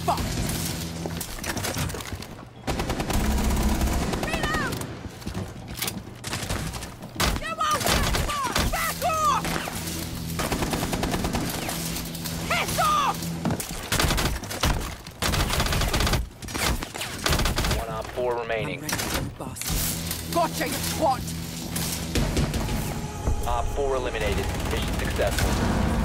fucked! Reload! You won't get far! Back off! Piss off! 1 op 4 remaining. I'm ready for you, bastard. Gotcha, you twat! Op 4 eliminated. Mission successful.